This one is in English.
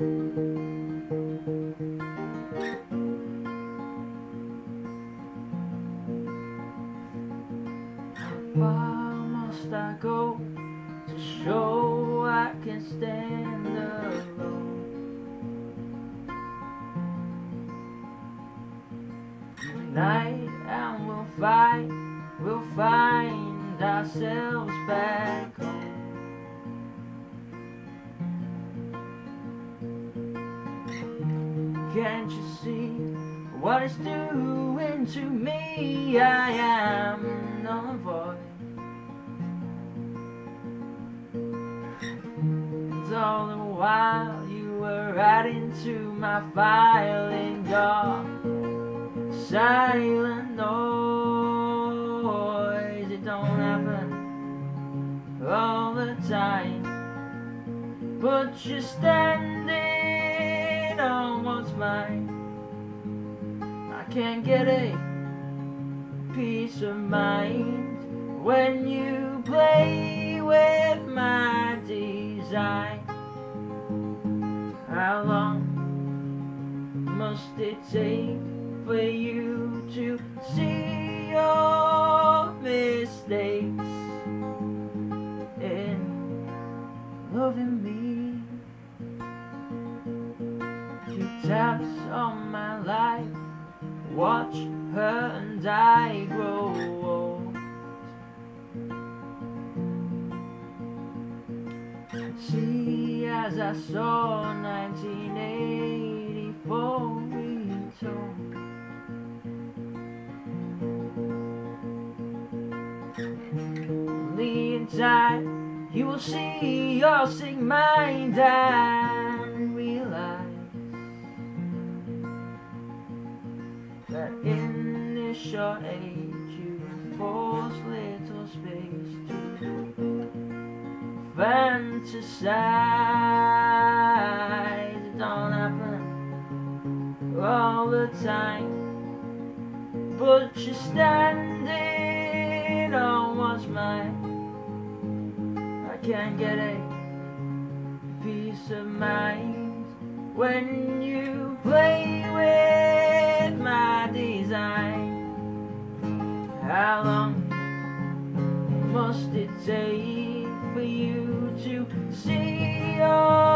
Far must I go to show I can stand alone? Unite and we'll find ourselves back home. Can't you see what it's doing to me? I am null and void. And all the while you were adding to my file in your silent noise. It don't happen all the time, but you're standing on what's mine. I can't get a peace of mind when you play with my design. How long must it take for you to see your mistakes in loving me? You taps on my life, watch her and I grow old. See, as I saw 1984 retold. Only in time you will see your sick mind and realize that in this short age you force little space to fantasize. It don't happen all the time, but you're standing on what's mine. I can't get a peace of mind when you play with my design. How long must it take for you to see your